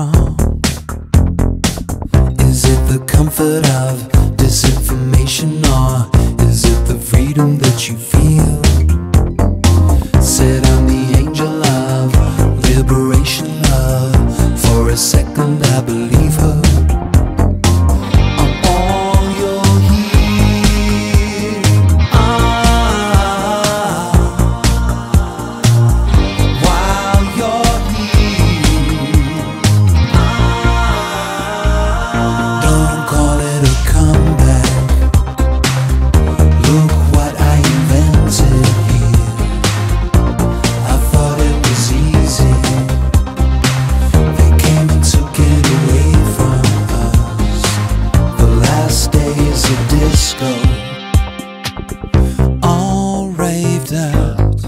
wrong? Is it the comfort of disinformation, or is it the freedom that you feel? Said I'm the angel of liberation, love. For a second I believe her. I'm all you're here. While you're here, don't call it a comeback. Look what I invented here. I thought it was easy. They came and took it away from us. The last days of disco, all raved out.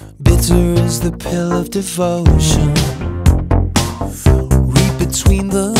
Bitter is the pill of devotion. Read between the